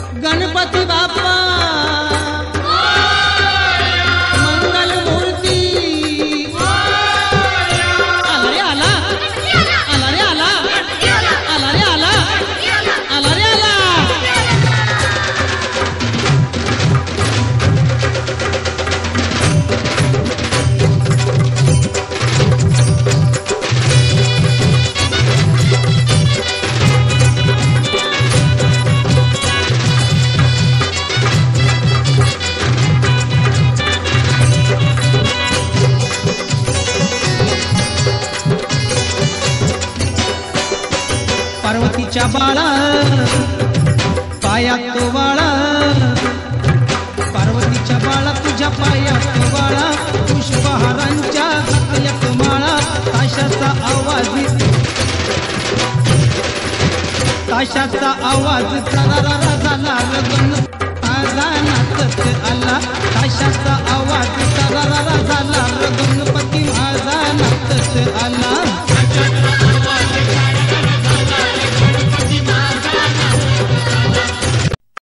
गणपती बाप्पा मंगल मूर्ती आला रे आला आला रे आला आला रे आला आला रे आला पार्वतीच्या बाळा पायात तो बाळा पार्वतीच्या बाळा तुझ्या पायात तो बाळा पुष्पहारांच्या घातल्यात माळा ताशाचा आवाज चरारा झाला गण आला ताशाचा